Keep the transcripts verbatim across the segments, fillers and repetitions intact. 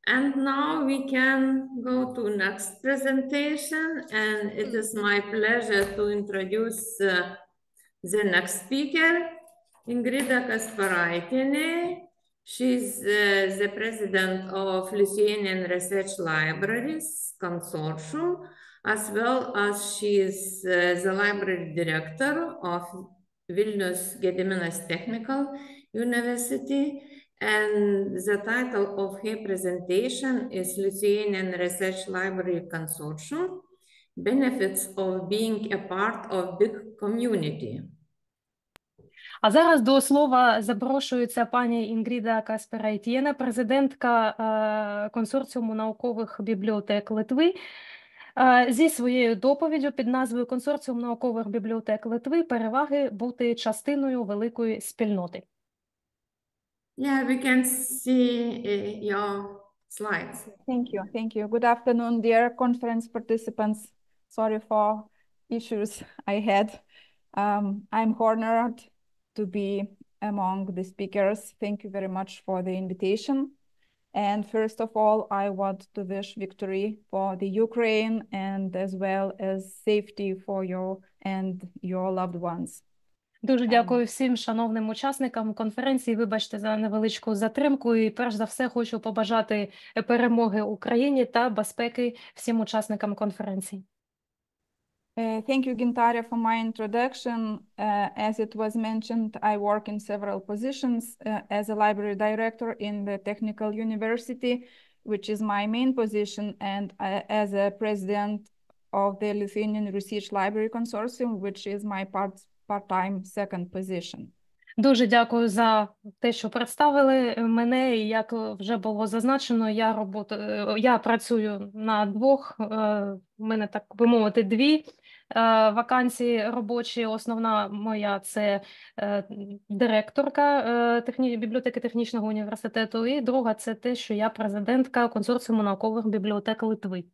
And now we can go to next presentation, and it is my pleasure to introduce uh, the next speaker, Ingrida Kasparaitienė. She's uh, the president of Lithuanian Research Libraries Consortium, as well as she is uh, the library director of Vilnius Gediminas Technical University. And the title of her presentation is Lithuanian Research Library Consortium, Benefits of Being a Part of Big Community. А зараз до слова запрошується пані Інгріда Каспарайтєна, президентка е, консорціуму наукових бібліотек Литви, е, зі своєю доповіддю під назвою «Консорціум наукових бібліотек Литви. Переваги бути частиною великої спільноти». Yeah, we can see uh, your slides. Thank you, thank you. Good afternoon, dear conference participants. Sorry for issues I had. Um, I'm honored to be among the speakers. Thank you very much for the invitation. And first of all, I want to wish victory for the Ukraine and as well as safety for you and your loved ones. Дуже дякую всім шановним учасникам конференції. Вибачте за невеличку затримку. І перш за все хочу побажати перемоги Україні та безпеки всім учасникам конференції. Uh, thank you, Gintarė, for my introduction. Uh, as it was mentioned, I work in several positions uh, as a library director in the Technical University, which is my main position, and uh, as a president of the Lithuanian Research Library Consortium, which is my part, part-time second position. Дуже дякую за те, що представили мене. І як вже було зазначено, я роботу, я працюю на двох, у мене, так би мовити, дві вакансії робочі. Основна моя – це директорка техні... бібліотеки Технічного університету, і друга – це те, що я президентка консорціуму наукових бібліотек Литви.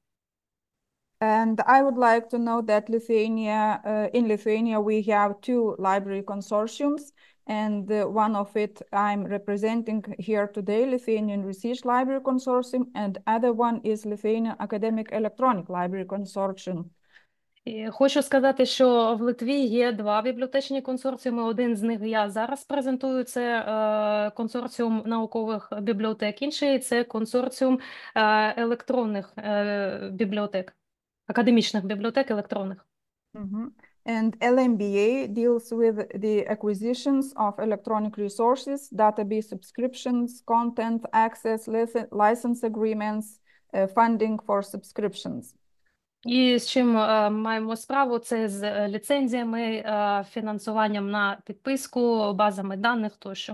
And I would like to know that Lithuania, uh, in Lithuania, we have two library consortiums, and uh, one of it I'm representing here today, Lithuanian Research Library Consortium, and other one is Lithuanian Academic Electronic Library Consortium. Хочу сказати, що в Литві є два бібліотечні консорціуми. Один з них я зараз презентую, це е, консорціум наукових бібліотек. Інший – це консорціум е, електронних е, бібліотек, академічних бібліотек електронних. Mm-hmm. And L M B A deals with the acquisitions of electronic resources, database subscriptions, content access, license agreements, uh, funding for subscriptions. І з чим е, маємо справу, це з ліцензіями, е, фінансуванням на підписку, базами даних тощо.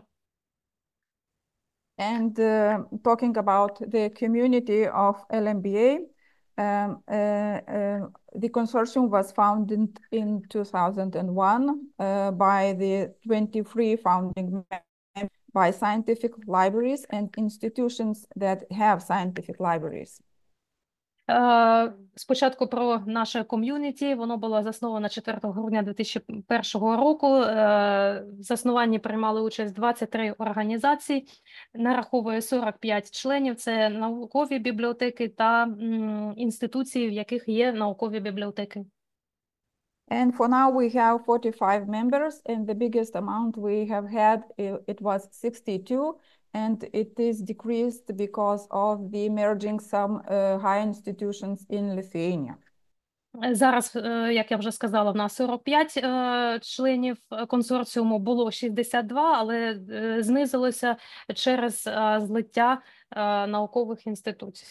And uh, talking about the community of L M B A, um, uh, uh, the consortium was founded in two thousand one uh, by the twenty-three founding members by scientific libraries and institutions that have scientific libraries. Спочатку про наше ком'юніті. Воно було засновано четвертого грудня дві тисячі першого року. В заснуванні приймали участь двадцять три організації, нараховує сорок п'ять членів. Це наукові бібліотеки та інституції, в яких є наукові бібліотеки. And for now we have forty-five members, and the biggest amount we have had, it was sixty-two. And it is decreased because of the merging some uh, higher institutions in Lithuania. Зараз, як я вже сказала, в нас сорок п'ять членів консорціуму, було шістдесят два, але знизилося через злиття наукових інституцій.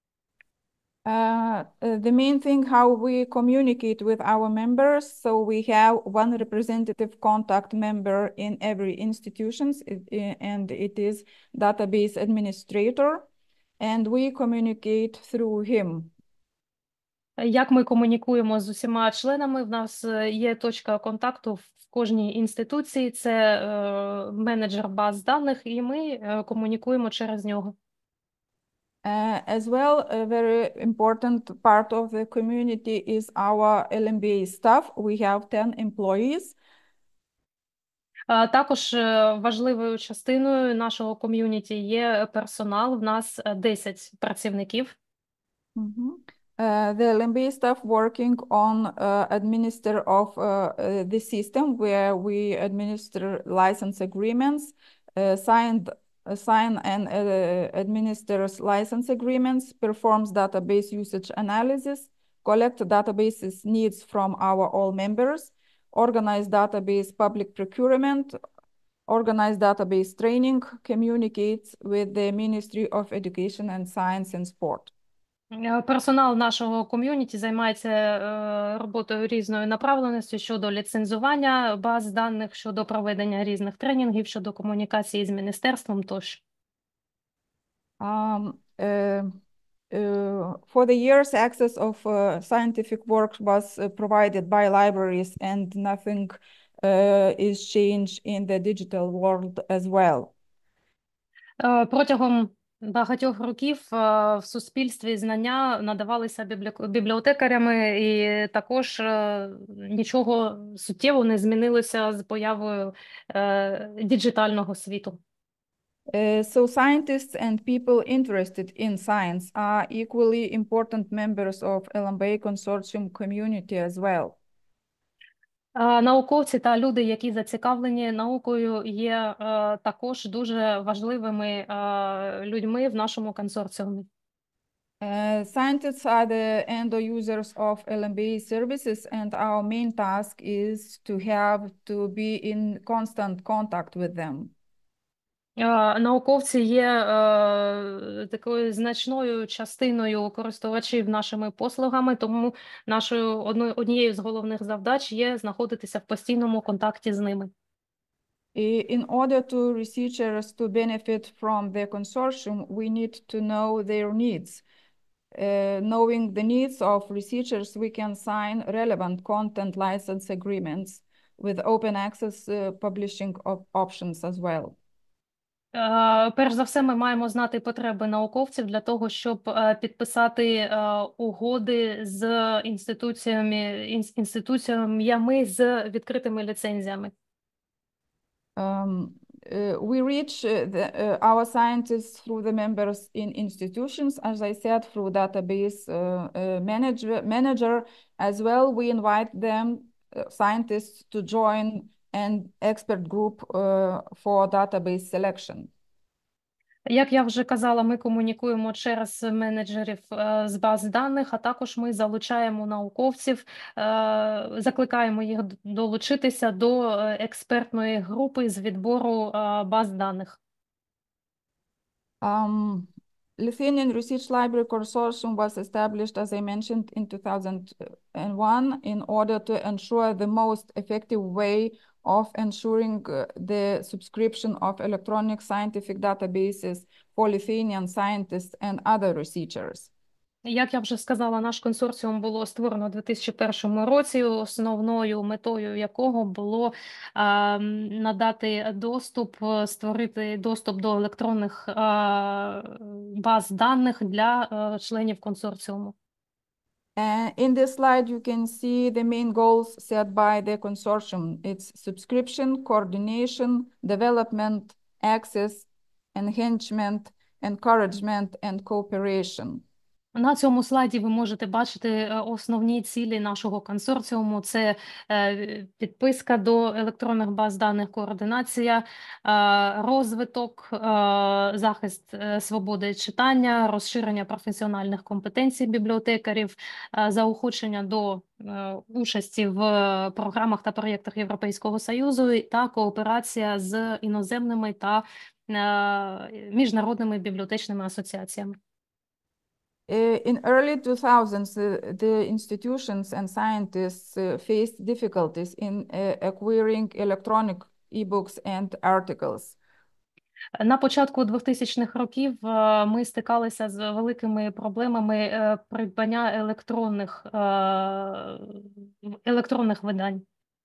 Uh, the main thing how we communicate with our members, so we have one representative contact member in every institutions, and it is database administrator, and we communicate through him. Як ми комунікуємо з усіма членами? В нас є точка контакту в кожній інституції, це е, менеджер баз даних, і ми е, комунікуємо через нього. Uh, as well, a very important part of the community is our L M B A staff. We have ten employees. Також важливою частиною нашого ком'юніті є персонал. В нас десять працівників. Mm-hmm. Uh, the L M B staff working on uh, administer of uh, uh, the system where we administer license agreements, uh, signed, uh, sign and uh, administers license agreements, performs database usage analysis, collect databases needs from our all members, organize database public procurement, organize database training, communicates with the Ministry of Education and Science and Sport. Персонал нашого ком'юніті займається роботою різною направленістю щодо ліцензування баз даних, щодо проведення різних тренінгів, щодо комунікації з міністерством тощо. Um, uh, uh, for the years, access of uh, scientific work was uh, provided by libraries, and nothing uh, is changed in the digital world as well. Протягом багатьох років в суспільстві знання надавалися бібліотекарями, і також нічого суттєво не змінилося з появою діджитального світу. Uh, so scientists and people interested in science are equally important members of L M B A consortium community as well. Науковці та люди, які зацікавлені наукою, є також дуже важливими людьми в нашому консорціумі. Uh, scientists are the end users of L M B A services, and our main task is to have to be in constant contact with them. Науковці є е, такою значною частиною користувачів нашими послугами, тому нашою одною, однією з головних завдач є знаходитися в постійному контакті з ними. In order to researchers to benefit from the consortium, we need to know their needs. Uh, knowing the needs of researchers, we can sign relevant content license agreements with open access uh, publishing op options as well. Перш за все, ми маємо знати потреби науковців для того, щоб підписати угоди з інституціями, інституціями з відкритими ліцензіями. Um, uh, we reach uh, the, uh, our scientists through the members in institutions, as I said, through database uh, uh, manager, manager. As well, we invite them, uh, scientists, to join an expert group uh, for database selection. Як я вже казала, ми комунікуємо через менеджерів е, з баз даних, а також ми залучаємо науковців, е, закликаємо їх долучитися до експертної групи з відбору е, баз даних. Um, Lithuanian Research Library Consortium was established, as I mentioned, in two thousand one in order to ensure the most effective way of ensuring uh, the subscription of electronic scientific databases for Lithuanian scientists and other researchers. Як я вже сказала, наш консорціум було створено у дві тисячі першому році, основною метою якого було а, надати доступ, створити доступ до електронних а, баз даних для а, членів консорціуму. Uh, in this slide, you can see the main goals set by the consortium. It's subscription, coordination, development, access, enhancement, encouragement, and cooperation. На цьому слайді ви можете бачити основні цілі нашого консорціуму. Це підписка до електронних баз даних, координація, розвиток, захист свободи читання, розширення професіональних компетенцій бібліотекарів, заохочення до участі в програмах та проєктах Європейського Союзу та кооперація з іноземними та міжнародними бібліотечними асоціаціями. In early two thousands, uh, the institutions and scientists uh, faced difficulties in uh, acquiring electronic e-books and articles. На початку двохтисячних років ми стикалися з великими проблемами придбання електронних, електронних видань.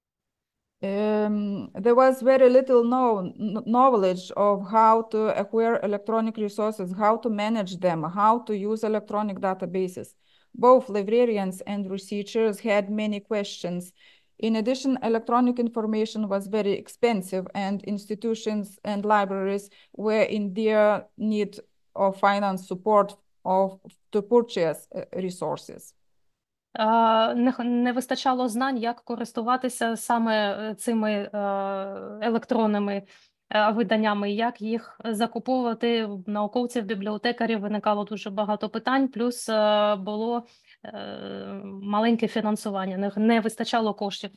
Um, there was very little known knowledge of how to acquire electronic resources, how to manage them, how to use electronic databases. Both librarians and researchers had many questions In addition, electronic information was very expensive, and institutions and libraries were in their need of finance support of, to purchase uh, resources. Не, не вистачало знань, як користуватися саме цими е, електронними е, виданнями, як їх закуповувати. В науковців, бібліотекарів виникало дуже багато питань, плюс е, було е, маленьке фінансування, не, не вистачало коштів.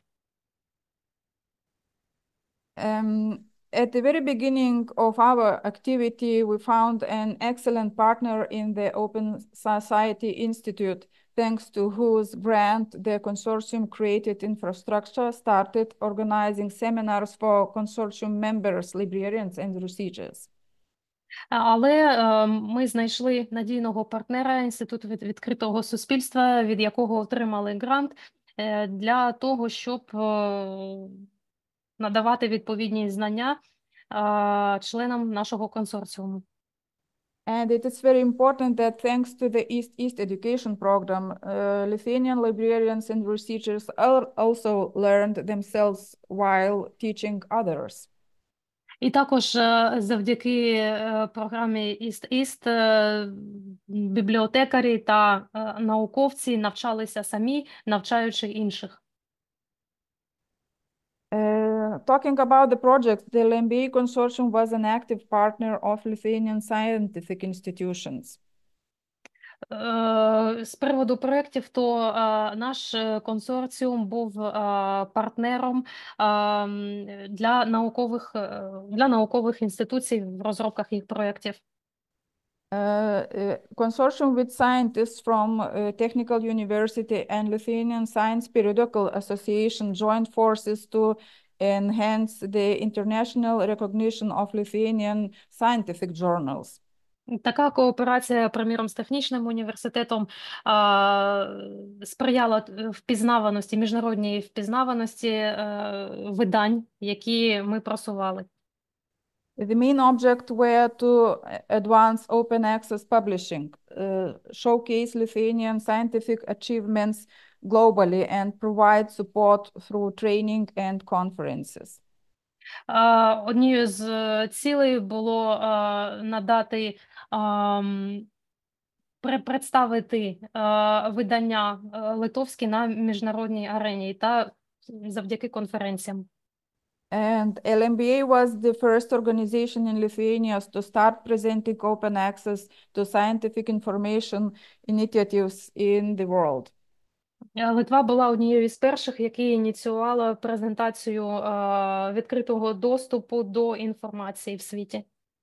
Um, at the very beginning of our activity, we found an excellent partner in the Open Society Institute, thanks to whose grant the consortium created infrastructure, started organizing seminars for consortium members, librarians and researchers. Але е, ми знайшли надійного партнера, Інститут від відкритого суспільства, від якого отримали грант е, для того, щоб е, надавати відповідні знання е, членам нашого консорціуму. And it is very important that thanks to the East East Education Program, uh, Lithuanian librarians and researchers also learned themselves while teaching others. І також завдяки програмі East-East бібліотекарі та науковці навчалися самі, навчаючи інших. Uh, talking about the project, the L M B A consortium was an active partner of Lithuanian scientific institutions. З приводу проєктів, то наш консорціум був партнером для наукових, для наукових інституцій в розробках їх проєктів. Uh, uh, consortium with scientists from uh, Technical University and Lithuanian Science Periodical Association joined forces to enhance the international recognition of Lithuanian scientific journals. Така кооперація, приміром, з технічним університетом а, сприяла впізнаваності, міжнародній впізнаваності а, видань, які ми просували. The main object were to advance open access publishing, uh, showcase Lithuanian scientific achievements globally and provide support through training and conferences. Однією з цілей було надати, представити видання литовські на міжнародній арені та завдяки конференціям. And L M B A was the first organization in Lithuania to start presenting open access to scientific information initiatives in the world. Литва була однією з перших, які ініціювала презентацію uh, відкритого доступу до інформації в світі.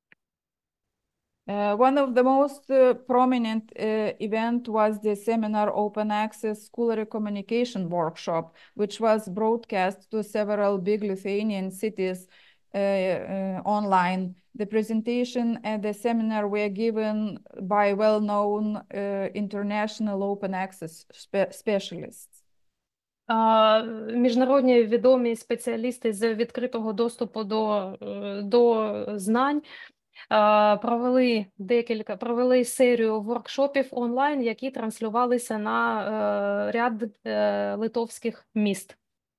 Uh, one of the most uh, prominent uh, event was the seminar Open Access Scholarly Communication Workshop, which was broadcast to several big Lithuanian cities uh, uh, online. The presentation and the seminar were given by well-known uh, international open access spe specialists. Uh, міжнародні відомі спеціалісти з відкритого доступу до, до знань провели декілька, провели серію воркшопів онлайн, які транслювалися на uh, ряд uh, литовських міст.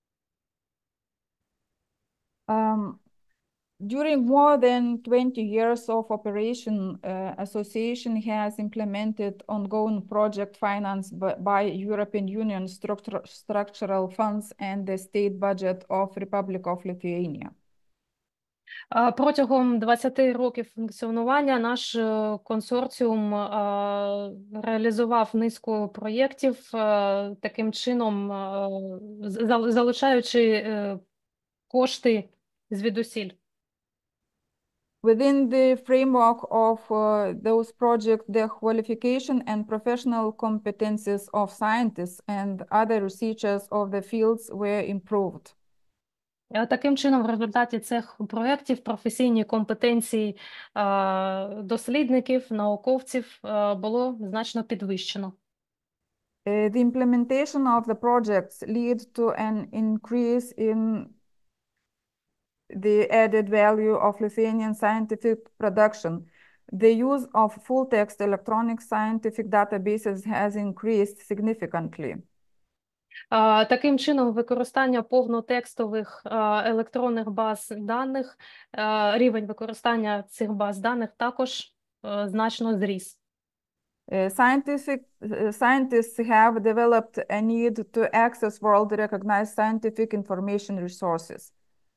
Um, During more than twenty years of operation, uh, association has implemented ongoing project financed by European Union structure, structural funds and the state budget of Republic of Lithuania. Протягом двадцяти років функціонування наш консорціум реалізував низку проєктів, таким чином залучаючи кошти звідусіль. Within the framework of uh, those projects, the qualification and professional competencies of scientists and other researchers of the fields were improved. Таким чином, в результаті цих проєктів професійні компетенції дослідників, науковців було значно підвищено. Uh, the implementation of the projects lead to an increase in the added value of Lithuanian scientific production. The use of full-text electronic scientific databases has increased significantly. А, Таким чином, використання повнотекстових а, електронних баз даних, а, рівень використання цих баз даних також а, значно зріс. Uh, scientific uh, scientists have developed a need to access world-recognized scientific information resources.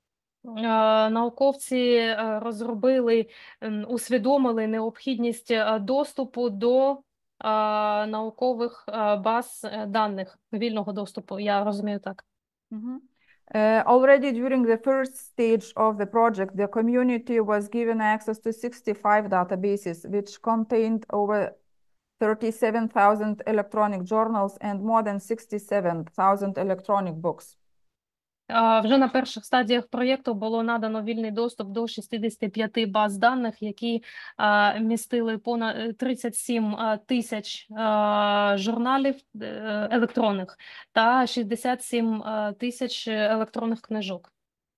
Е, Науковці е, розробили, ем, усвідомили необхідність е, доступу до е, наукових е, баз е, даних, вільного доступу, я розумію так. Mhm. Uh, already during the first stage of the project, the community was given access to sixty-five databases, which contained over thirty-seven thousand electronic journals and more than sixty-seven thousand electronic books. Е, Вже на перших стадіях проєкту було надано вільний доступ до шістдесят п'ять баз даних, які е, містили понад тридцять сім е, тисяч е, журналів е, електронних та шістдесят сім е, тисяч електронних книжок.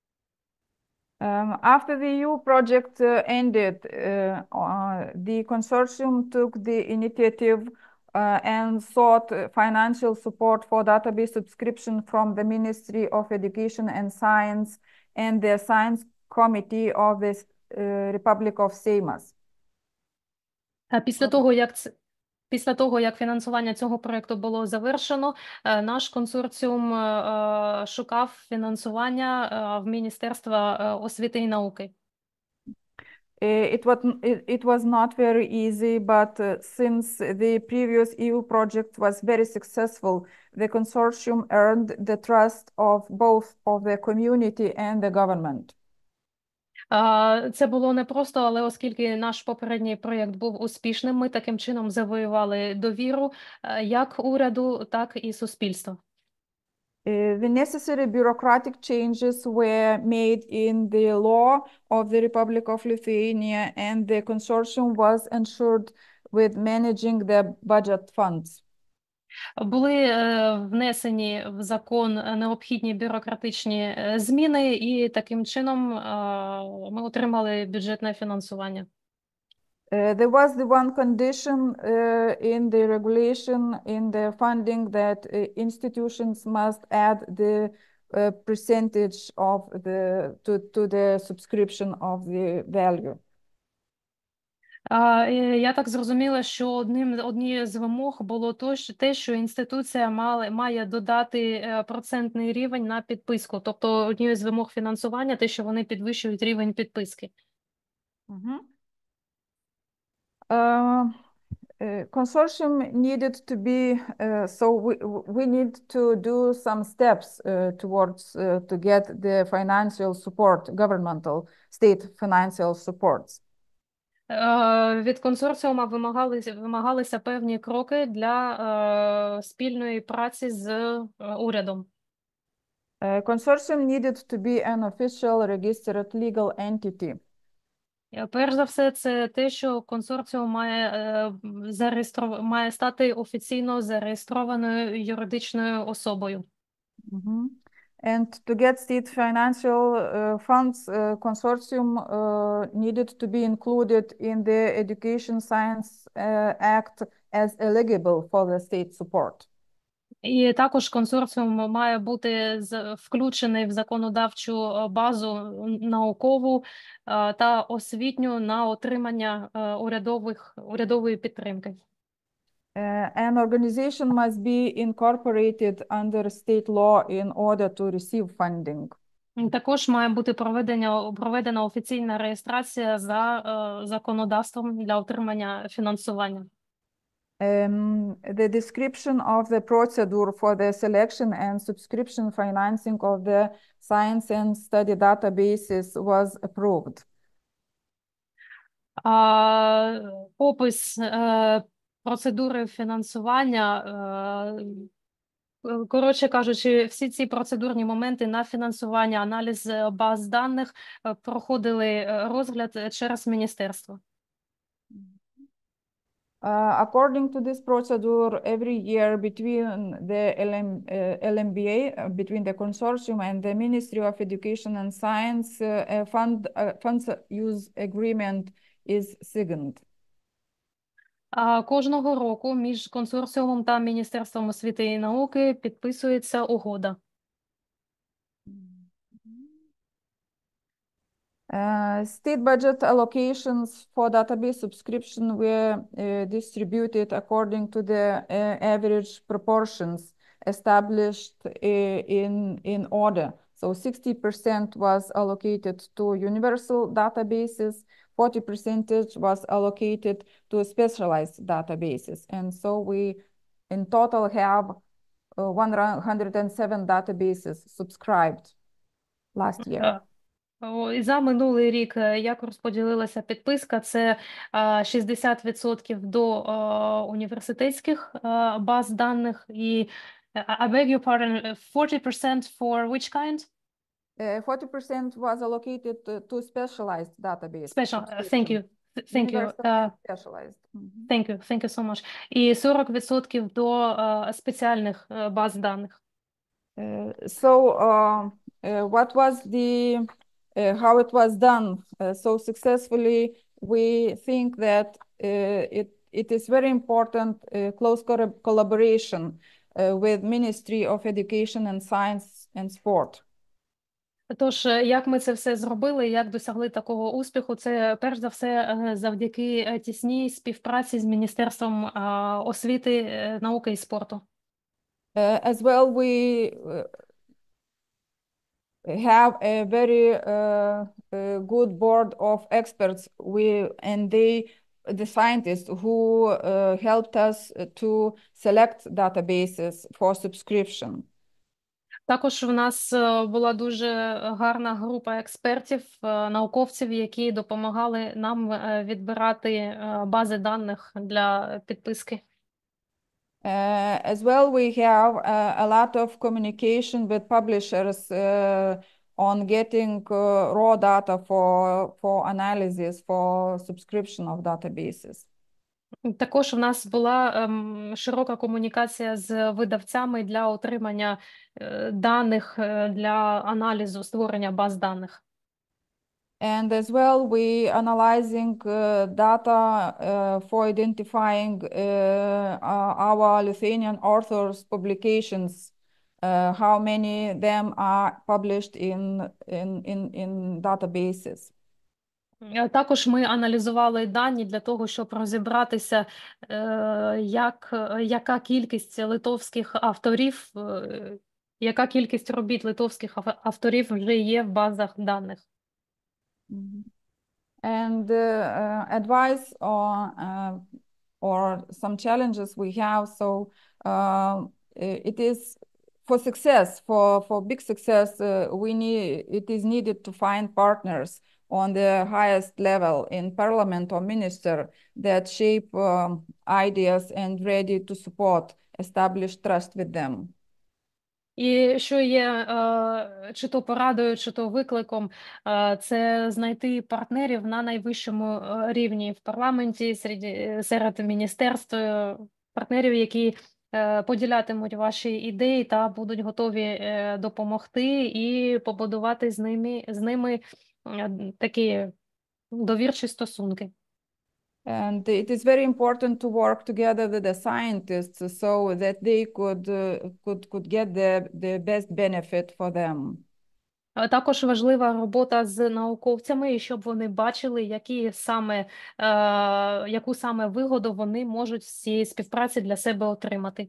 Um, after the E U project uh, ended, uh, uh, the consortium took the initiative uh, and sought financial support for database subscription from the Ministry of Education and Science and the Science Committee of the uh, Republic of Seimas. А Після того, як це Після того, як фінансування цього проєкту було завершено, е, наш консорціум е, шукав фінансування е, в Міністерства е, освіти і науки. Uh, It was, it, it was not very easy, but uh, since the previous E U project was very successful, the consortium earned the trust of both of the community and the government. Е, Це було непросто, але оскільки наш попередній проєкт був успішним, ми таким чином завоювали довіру е, як уряду, так і суспільства. Uh, the necessary bureaucratic changes were made in the law of the Republic of Lithuania, and the consortium was ensured with managing the budget funds. Були е, внесені в закон необхідні бюрократичні е, зміни, і таким чином е, ми отримали бюджетне фінансування. Uh, there was the one condition uh, in the regulation in the funding that uh, institutions must add the uh, percentage of the to, to the subscription of the value. А, е, Я так зрозуміла, що одним однією з вимог було то, що те, що інституція має, має додати е, процентний рівень на підписку. Тобто однією з вимог фінансування те, що вони підвищують рівень підписки. Mhm. Uh, uh, consortium needed to be uh, so we we need to do some steps uh, towards uh, to get the financial support, governmental state financial supports. Е, Від консорціума вимагалися, вимагалися певні кроки для е, спільної праці з е, урядом. Uh, consortium needed to be an official registered legal entity. Е, Перш за все, це те, що консорціум має, е, зареєстров... має стати офіційно зареєстрованою юридичною особою. Mhm. And to get state financial uh, funds, uh, consortium uh, needed to be included in the Education Science uh, Act as eligible for the state support. І також консорціум має бути з- включений в законодавчу е, базу наукову е, та освітню на отримання е, урядових, урядової підтримки. Uh, an organization must be incorporated under state law in order to receive funding. Також має бути проведення, проведена офіційна реєстрація за е, законодавством для отримання фінансування. Um, the description of the procedure for the selection and subscription financing of the science and study databases was approved. А, опис е, процедури фінансування, е, коротше кажучи, всі ці процедурні моменти на фінансування, аналіз е, баз даних е, проходили е, розгляд е, через міністерство. Uh, according to this procedure, every year between the L M, uh, L M B A, uh, between the consortium and the Ministry of Education and Science, uh, a fund uh, funds use agreement is signed. А кожного року між консорціумом та Міністерством освіти і науки підписується угода. Uh, state budget allocations for database subscription were uh, distributed according to the uh, average proportions established uh, in, in order. So sixty percent was allocated to universal databases, forty percent was allocated to specialized databases. And so we in total have uh, one hundred seven databases subscribed last year. Е, о, і за минулий рік е, як розподілилася підписка, це е, шістдесят відсотків до е, університетських е, баз даних і е, I beg your pardon, forty percent for which kind? Uh, forty percent was allocated to, to specialized database. Special, uh, thank subscription. you, Th- thank you, Universal uh, and specialized. Mhm. thank you, thank you so much. І сорок відсотків до е, спеціальних е, баз даних. Uh, so uh, uh, what was the uh, how it was done uh, so successfully? We think that uh, it it is very important uh, close co- collaboration uh, with Ministry of Education and Science and Sport. Тож, е, як ми це все зробили, як досягли такого успіху, це перш за все е, завдяки е, тісній співпраці з Міністерством е, освіти, е, науки і спорту. Uh, as well, we uh, have a very uh, uh, good board of experts. We and they, the scientists who uh, helped us to select databases for subscription. Також в нас е, була дуже гарна група експертів, е, науковців, які допомагали нам е, відбирати е, бази даних для підписки. Uh, as well, we have uh, a lot of communication with publishers uh, on getting uh, raw data for, for analysis, for subscription of databases. Також в нас була ем, широка комунікація з видавцями для отримання е, даних е, для аналізу, створення баз даних. And as well, we analyzing uh, data uh, for identifying uh, uh, our Lithuanian authors' publications, uh, how many them are published in, in, in, in databases. Е, Також ми аналізували дані для того, щоб розібратися, е, як, е, яка кількість литовських авторів, е, яка кількість робіт литовських ав- авторів вже є в базах даних. Mhm. And uh, uh, advice or uh, or some challenges we have. So uh, it is for success, for for big success, uh, we need it is needed to find partners on the highest level in parliament or minister that shape um, ideas and ready to support, establish trust with them. І що є е, чи то порадою, чи то викликом, е, це знайти партнерів на найвищому е, рівні в парламенті, серед, серед міністерств, е, партнерів, які е, поділятимуть ваші ідеї та будуть готові е, допомогти і побудувати з ними, з ними е, такі довірчі стосунки. And it is very important to work together with the scientists so that they could uh, could could get the the best benefit for them. Е, Також важлива робота з науковцями, і щоб вони бачили, які саме, е, яку саме вигоду вони можуть з цієї співпраці для себе отримати.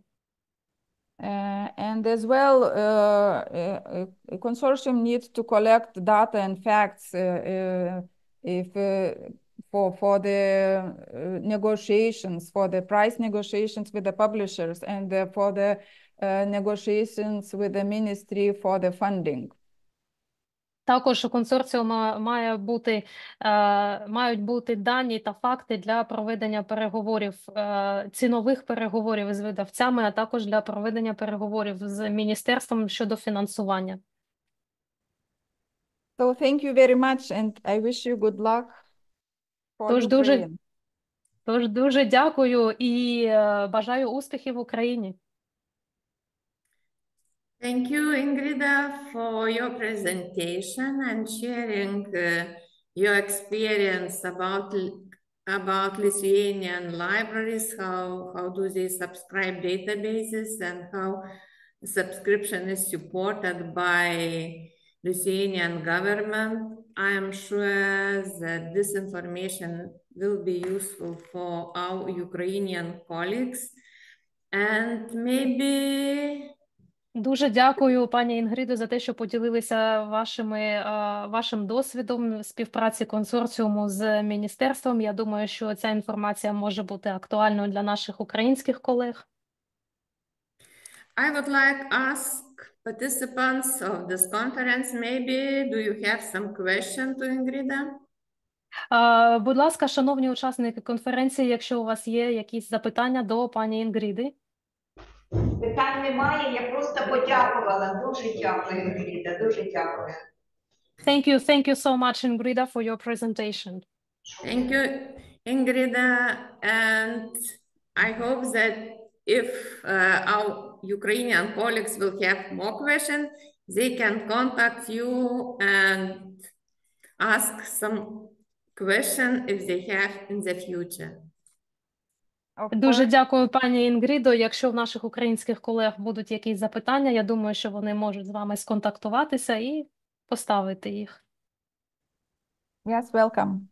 Uh, and as well, uh, uh, a consortium needs to collect data and facts uh, uh, if uh, for for the uh, negotiations, for the price negotiations with the publishers, and uh, for the uh, negotiations with the ministry for the funding. Також у консорціуму має бути, е, мають бути дані та факти для проведення переговорів, е, цінових переговорів з видавцями, а також для проведення переговорів з міністерством щодо фінансування. So thank you very much, and I wish you good luck for Тож дуже, Ukraine. тож дуже дякую і е, бажаю успіхів в Україні. Thank you, Ingrida, for your presentation and sharing uh, your experience about l- about Lithuanian libraries, how, how do they subscribe databases and how subscription is supported by Lithuanian government. I am sure that this information will be useful for our Ukrainian colleagues and maybe Дуже дякую, пані Інгридо, за те, що поділилися вашими, е, вашим досвідом співпраці консорціуму з міністерством. Я думаю, що ця інформація може бути актуальною для наших українських колег. I would like to ask participants of this conference, maybe, do you have some question to Ingrida? Е, Будь ласка, шановні учасники конференції, якщо у вас є якісь запитання до пані Інгриди. Питань немає, я просто подякувала. Дуже дякую, Інгріда, дуже дякую. Thank you, thank you so much, Ingrida, for your presentation. Thank you, Ingrida, and I hope that if uh, our Ukrainian colleagues will have more questions, they can contact you and ask some question if they have in the future. Of Дуже course, дякую, пані Інгридо. Якщо в наших українських колег будуть якісь запитання, я думаю, що вони можуть з вами сконтактуватися і поставити їх. yes, welcome.